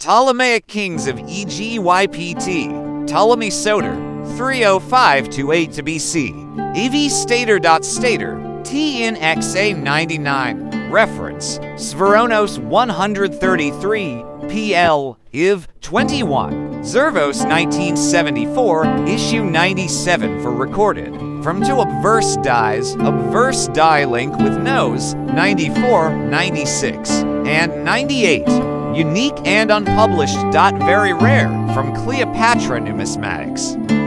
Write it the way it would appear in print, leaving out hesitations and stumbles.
Ptolemaic Kings of EGYPT, Ptolemy Soter, 305-8 to BC, EV Stater.Stater, TNXA 99, reference, Svoronos 133, PL, IV 21, Zervos 1974, issue 97 for recorded, from to Obverse dies, Obverse die link with nose, 94, 96, and 98. Unique and unpublished. Very rare from Cleopatra Numismatics.